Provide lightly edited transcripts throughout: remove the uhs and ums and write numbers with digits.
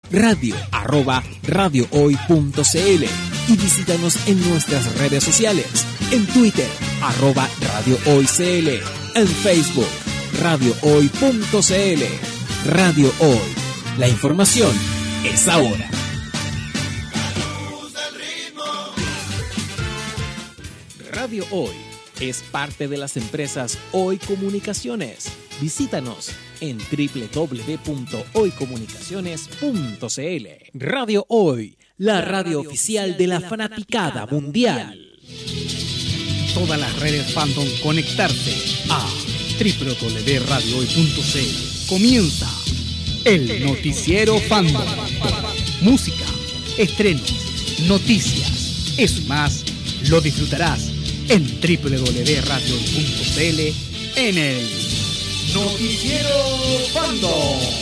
radio@radiohoy.cl y visítanos en nuestras redes sociales, en Twitter @radiohoycl, en Facebook radiohoy.cl. Radio Hoy, la información es ahora. Radio Hoy es parte de las empresas Hoy Comunicaciones. Visítanos en www.hoycomunicaciones.cl. Radio Hoy, la radio oficial de la fanaticada mundial. Todas las redes fandom conectarse a www.radiohoy.cl. Comienza el Noticiero Fandom. Música, estrenos, noticias, eso y más lo disfrutarás en www.radiohoy.cl en el Noticiero Fandom.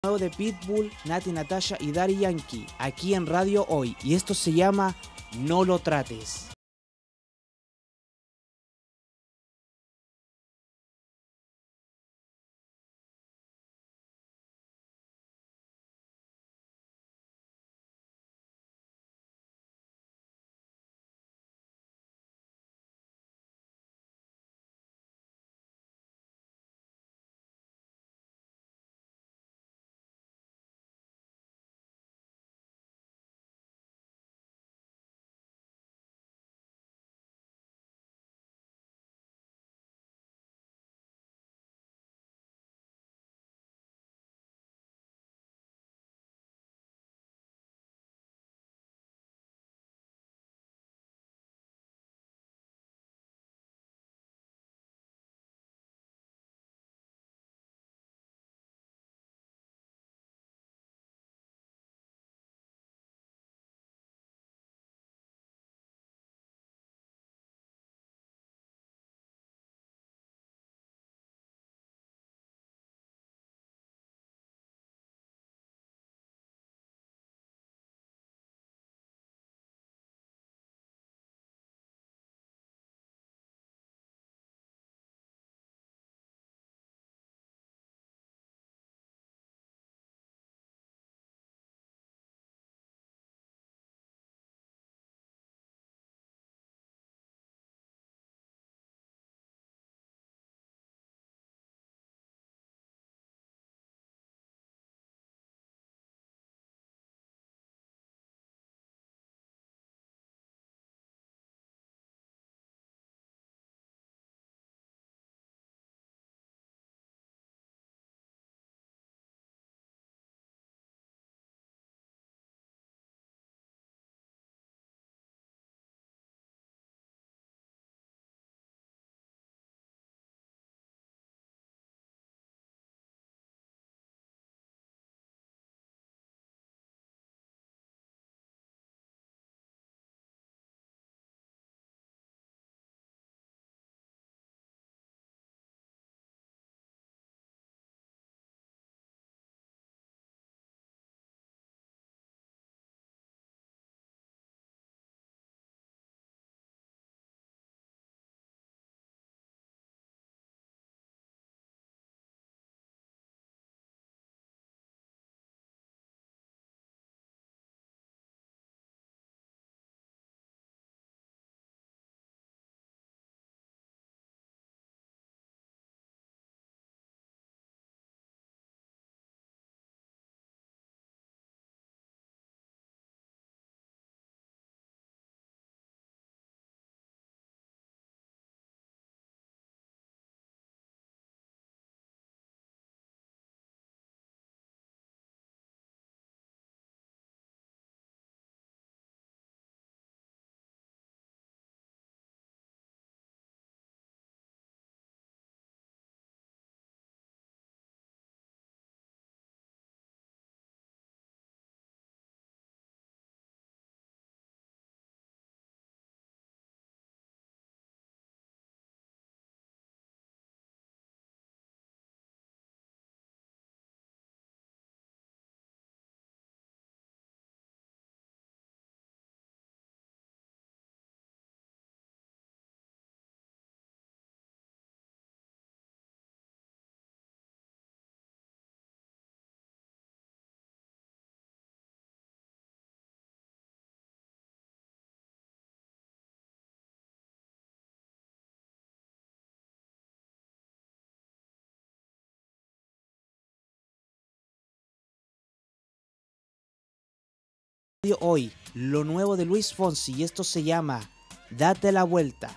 Nuevo de Pitbull, Nati Natasha y Daddy Yankee, aquí en Radio Hoy. Y esto se llama No lo trates. Hoy, lo nuevo de Luis Fonsi y esto se llama Date la vuelta.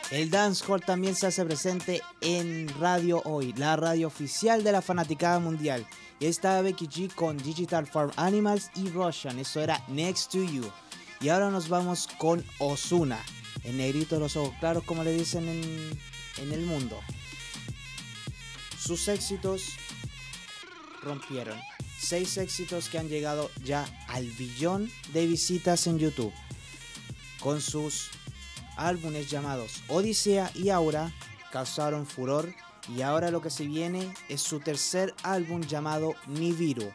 El dancehall también se hace presente en Radio Hoy, la radio oficial de la fanaticada mundial. Y ahí estaba Becky G con Digital Farm Animals y Russian, eso era Next to You. Y ahora nos vamos con Ozuna, el negrito de los ojos claros, como le dicen en el mundo. Sus éxitos rompieron. 6 éxitos que han llegado ya al billón de visitas en YouTube. Con sus álbumes llamados Odisea y Aura causaron furor. Y ahora lo que se viene es su tercer álbum llamado Nibiru.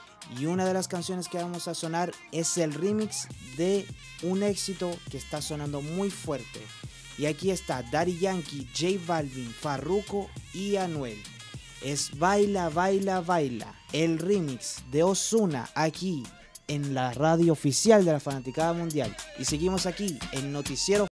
Y una de las canciones que vamos a sonar es el remix de un éxito que está sonando muy fuerte. Y aquí está Daddy Yankee, J Balvin, Farruko y Anuel. Es Baila, Baila, Baila, el remix de Ozuna aquí en la radio oficial de la fanaticada mundial. Y seguimos aquí en Noticiero.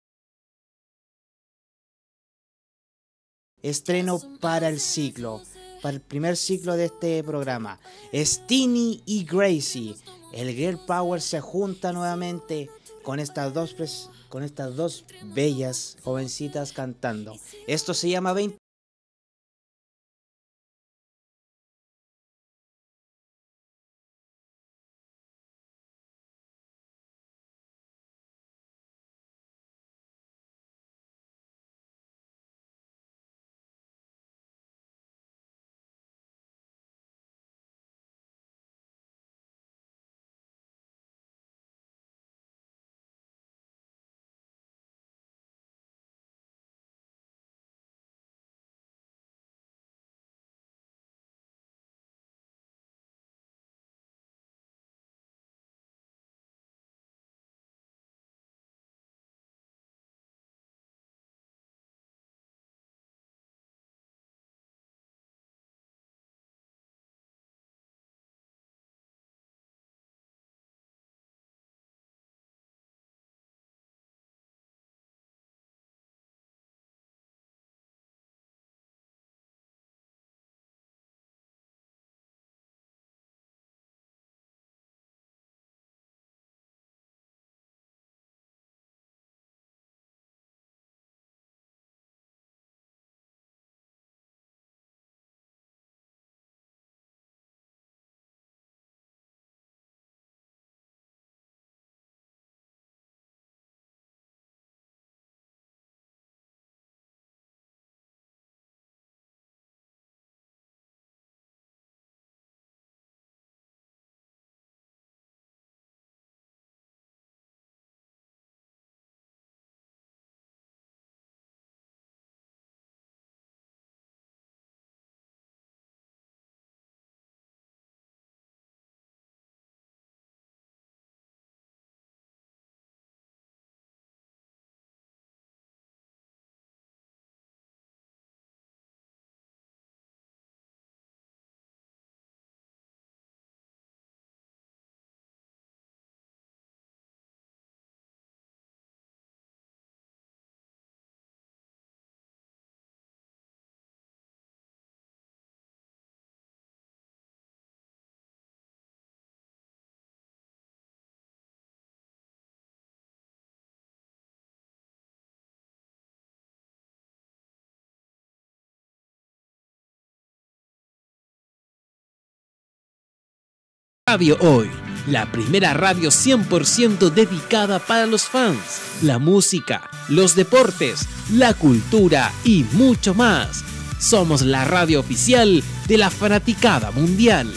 Estreno para el siglo. para el primer ciclo de este programa. Stini y Gracie, el Girl Power se junta nuevamente con estas dos bellas jovencitas cantando. Esto se llama 20. Radio Hoy, la primera radio 100% dedicada para los fans, la música, los deportes, la cultura y mucho más. Somos la radio oficial de la fanaticada mundial.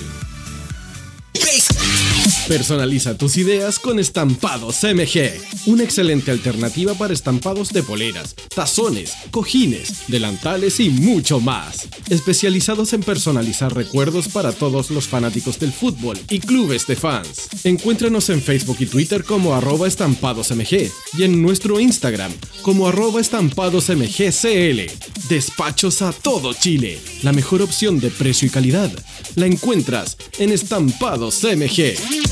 Personaliza tus ideas con Estampados MG, una excelente alternativa para estampados de poleras, tazones, cojines, delantales y mucho más. Especializados en personalizar recuerdos para todos los fanáticos del fútbol y clubes de fans. Encuéntranos en Facebook y Twitter como @estampadosmg y en nuestro Instagram como @estampadosmgcl. Despachos a todo Chile. La mejor opción de precio y calidad la encuentras en Estampados MG.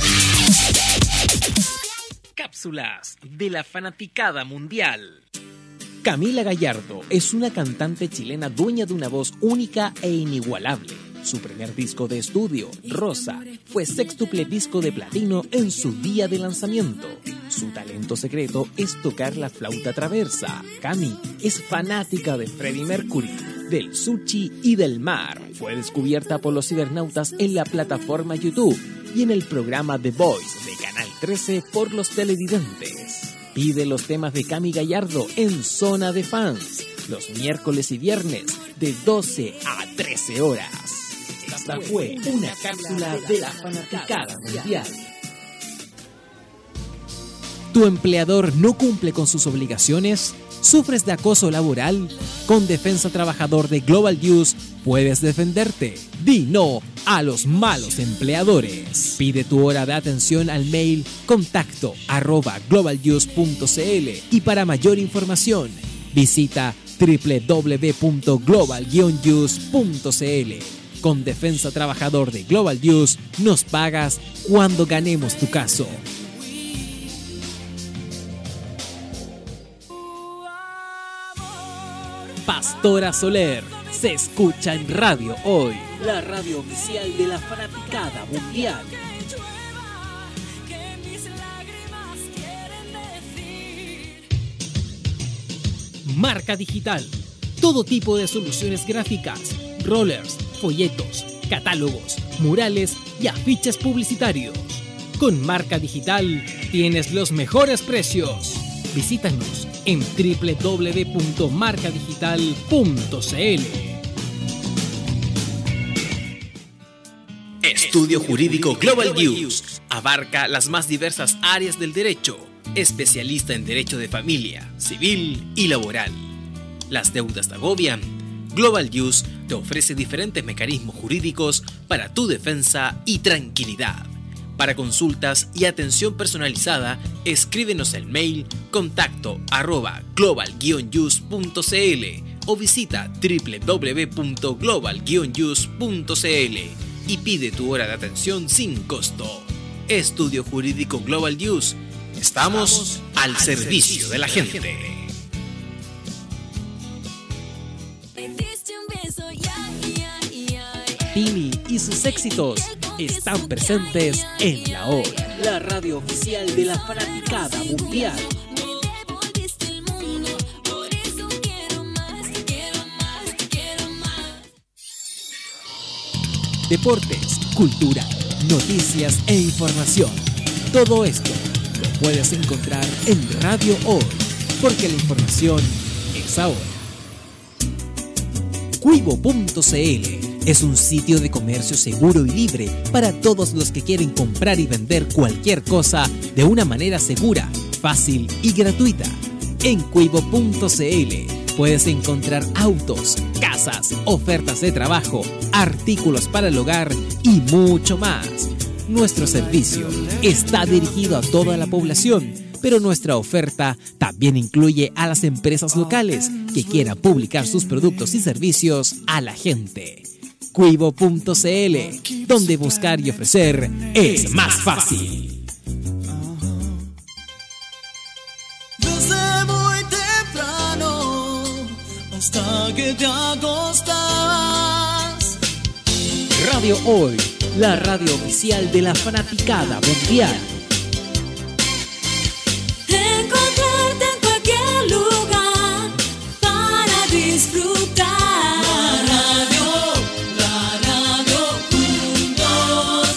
Cápsulas de la fanaticada mundial. Camila Gallardo es una cantante chilena dueña de una voz única e inigualable. Su primer disco de estudio, Rosa, fue sextuple disco de platino en su día de lanzamiento. Su talento secreto es tocar la flauta traversa. Cami es fanática de Freddie Mercury, del sushi y del mar. Fue descubierta por los cibernautas en la plataforma YouTube y en el programa The Voice de Canal 13 por los televidentes. Pide los temas de Cami Gallardo en Zona de Fans, los miércoles y viernes de 12 a 13 horas. Esta fue una cápsula de la fanaticada mundial. ¿Tu empleador no cumple con sus obligaciones? ¿Sufres de acoso laboral? Con Defensa Trabajador de Global News puedes defenderte. Di no a los malos empleadores. Pide tu hora de atención al mail contacto@globalnews.cl y para mayor información visita www.global-news.cl. Con Defensa Trabajador de Global News nos pagas cuando ganemos tu caso. Pastora Soler, se escucha en Radio Hoy, la radio oficial de la fanaticada mundial. Marca Digital. Todo tipo de soluciones gráficas, rollers, folletos, catálogos, murales y afiches publicitarios. Con Marca Digital tienes los mejores precios. Visítanos en www.marcadigital.cl. Estudio Jurídico Global News abarca las más diversas áreas del derecho, especialista en derecho de familia, civil y laboral. ¿Las deudas te agobian? Global News te ofrece diferentes mecanismos jurídicos para tu defensa y tranquilidad. Para consultas y atención personalizada, escríbenos el mail contacto@global-news.cl o visita www.global-news.cl y pide tu hora de atención sin costo. Estudio Jurídico Global News. Estamos al servicio de la gente. Tini y sus éxitos están presentes en La Hora, la radio oficial de la fanaticada mundial. Deportes, cultura, noticias e información. Todo esto lo puedes encontrar en Radio Hoy, porque la información es ahora. Cuivo.cl es un sitio de comercio seguro y libre para todos los que quieren comprar y vender cualquier cosa de una manera segura, fácil y gratuita. En Cuivo.cl puedes encontrar autos, casas, ofertas de trabajo, artículos para el hogar y mucho más. Nuestro servicio está dirigido a toda la población, pero nuestra oferta también incluye a las empresas locales que quieran publicar sus productos y servicios a la gente. Cuivo.cl, donde buscar y ofrecer es más fácil. Desde muy temprano hasta que te acostas. Radio Hoy, la radio oficial de la fanaticada mundial. Encontrarte en cualquier lugar para disfrutar. La radio, juntos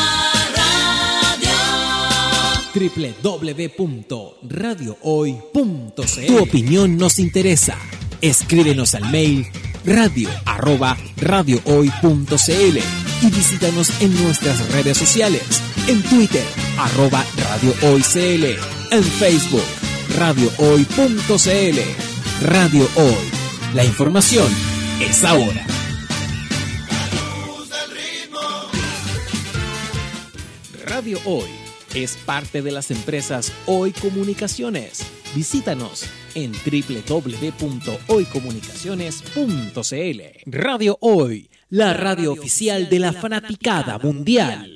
la radio. www.radiohoy.cl. Tu opinión nos interesa. Escríbenos al mail radio@radiohoy.cl y visítanos en nuestras redes sociales, en Twitter @radiohoycl, en Facebook radiohoy.cl. Radio Hoy, la información es ahora. Radio Hoy es parte de las empresas Hoy Comunicaciones. Visítanos en www.hoycomunicaciones.cl. Radio Hoy, la radio oficial de la fanaticada mundial.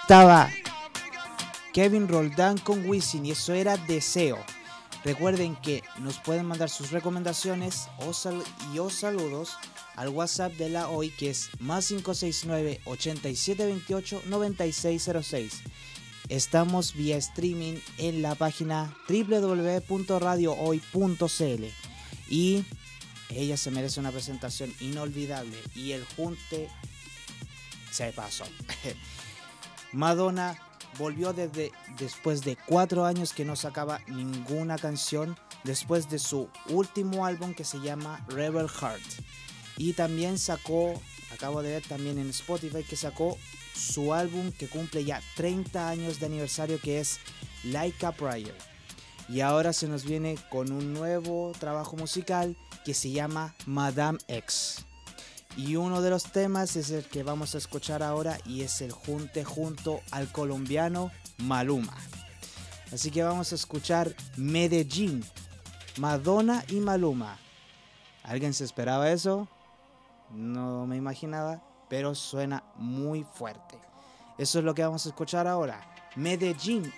estaba Kevin Roldán con Wisin y eso era Deseo. Recuerden que nos pueden mandar sus recomendaciones o saludos al WhatsApp de la hoy, que es más 569-8728-9606. Estamos vía streaming en la página www.radiohoy.cl y ella se merece una presentación inolvidable y el junte se pasó. Madonna volvió después de 4 años que no sacaba ninguna canción, después de su último álbum que se llama Rebel Heart. Y también sacó, acabo de ver también en Spotify, que sacó su álbum que cumple ya 30 años de aniversario, que es Like a Prayer. Y ahora se nos viene con un nuevo trabajo musical que se llama Madame X. Y uno de los temas es el que vamos a escuchar ahora y es el junte junto al colombiano Maluma. Así que vamos a escuchar Medellín, Madonna y Maluma. ¿Alguien se esperaba eso? No me imaginaba, pero suena muy fuerte. Eso es lo que vamos a escuchar ahora. Medellín.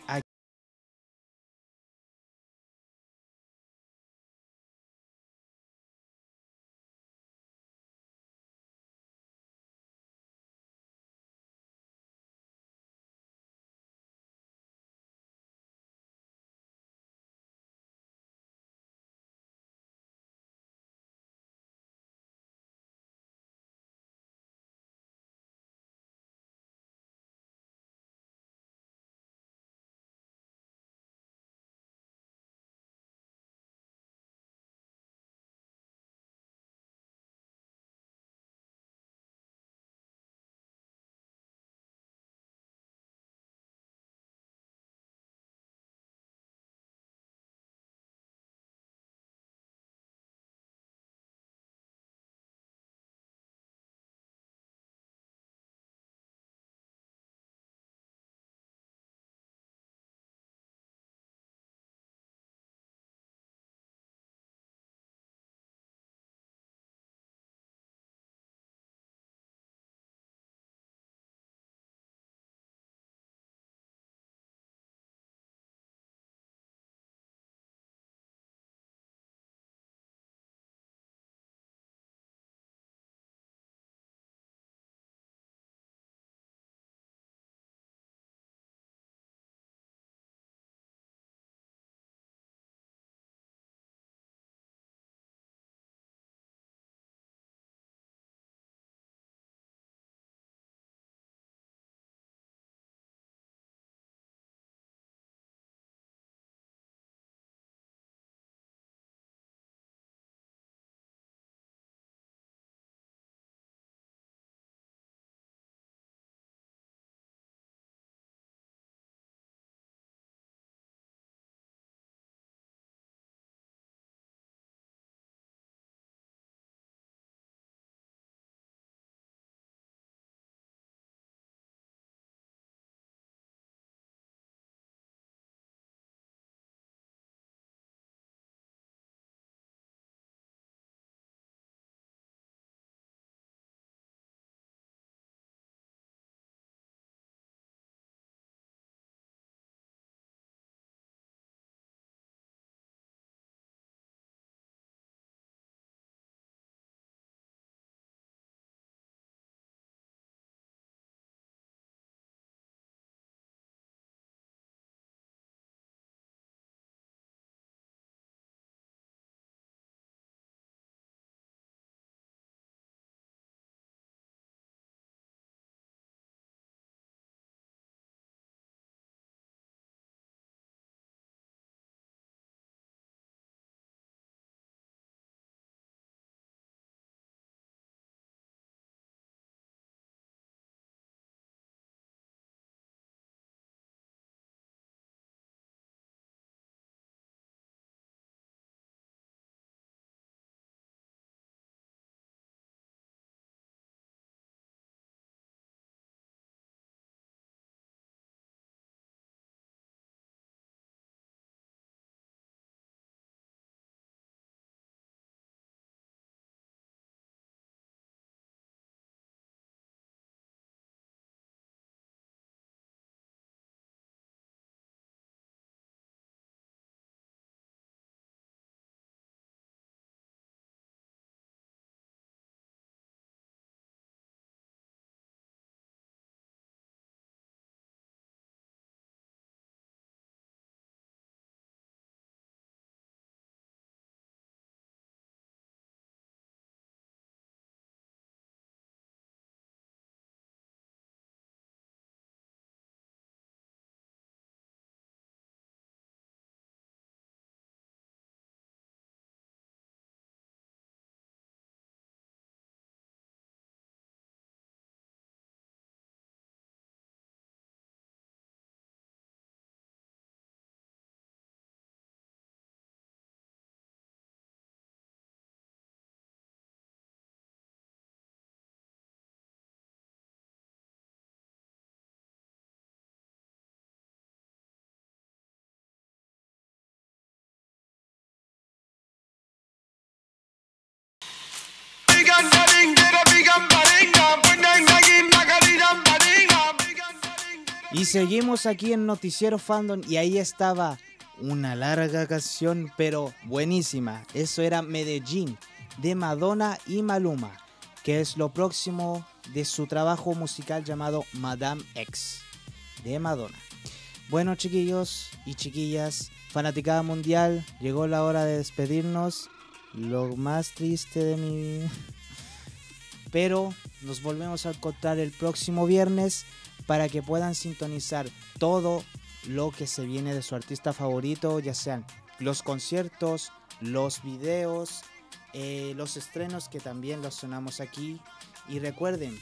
Y seguimos aquí en Noticiero Fandom y ahí estaba una larga canción pero buenísima. Eso era Medellín de Madonna y Maluma, que es lo próximo de su trabajo musical llamado Madame X de Madonna. Bueno, chiquillos y chiquillas, fanaticada mundial, llegó la hora de despedirnos. Lo más triste de mi... Pero nos volvemos a encontrar el próximo viernes para que puedan sintonizar todo lo que se viene de su artista favorito, ya sean los conciertos, los videos, los estrenos que también los sonamos aquí. Y recuerden,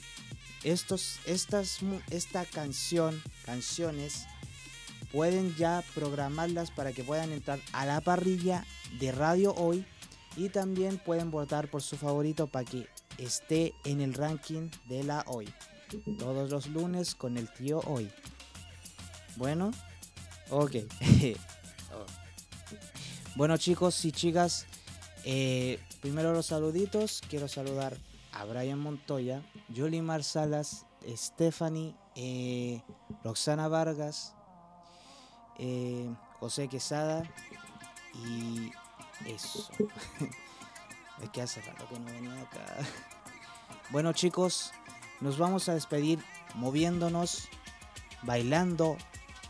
canciones pueden ya programarlas para que puedan entrar a la parrilla de Radio Hoy y también pueden votar por su favorito para que esté en el ranking de la Hoy. Todos los lunes con el tío Hoy. Bueno, ok. Bueno, chicos y chicas, primero los saluditos. Quiero saludar a Brian Montoya, Yolimar Salas, Stephanie, Roxana Vargas, José Quesada y eso. Es que hace rato que no venía acá. Bueno, chicos, nos vamos a despedir moviéndonos, bailando.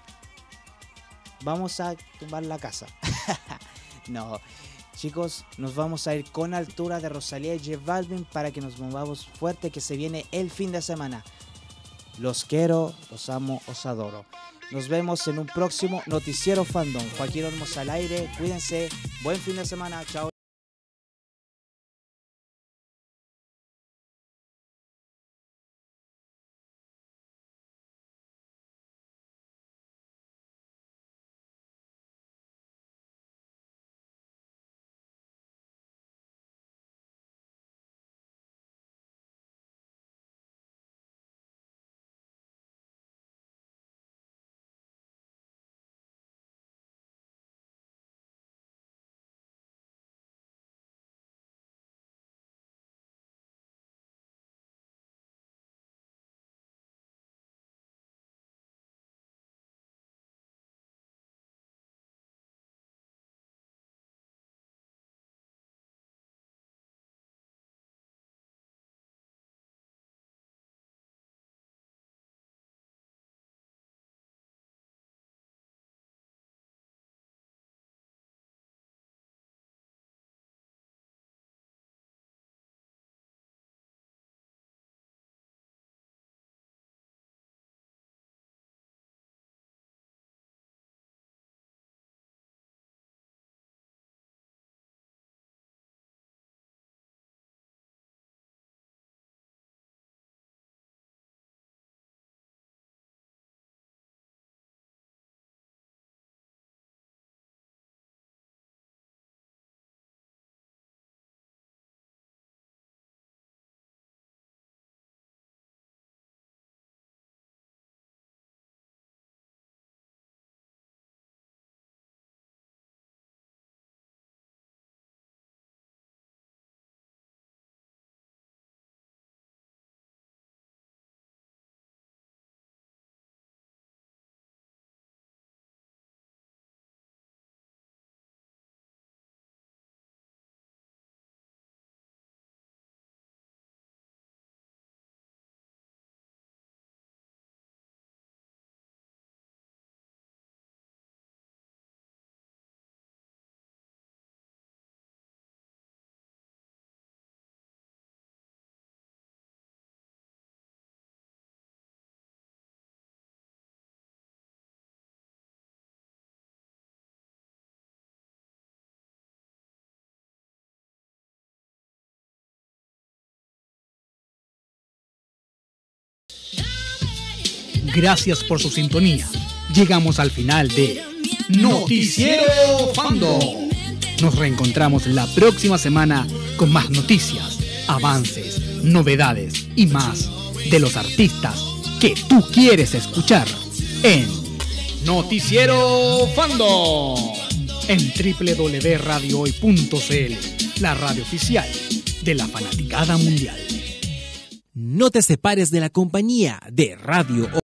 Vamos a tumbar la casa. No, chicos, nos vamos a ir con altura de Rosalía y J Balvin para que nos movamos fuerte, que se viene el fin de semana. Los quiero, los amo, os adoro. Nos vemos en un próximo Noticiero Fandom. Joaquín Olmos al aire. Cuídense. Buen fin de semana. Chao. Gracias por su sintonía. Llegamos al final de Noticiero Fandom. Nos reencontramos la próxima semana con más noticias, avances, novedades y más de los artistas que tú quieres escuchar en Noticiero Fandom en www.radiohoy.cl, la radio oficial de la fanaticada mundial. No te separes de la compañía de Radio Hoy.